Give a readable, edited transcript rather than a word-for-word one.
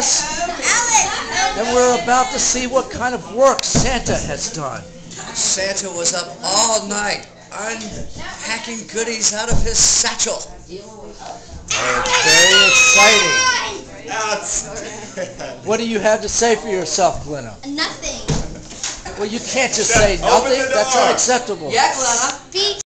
Alice? Then we're about to see what kind of work Santa has done. Santa was up all night unpacking goodies out of his satchel. Very exciting. What do you have to say for yourself, Glenna? Nothing. Well, you can't just say nothing. That's unacceptable. Yeah, Glenna.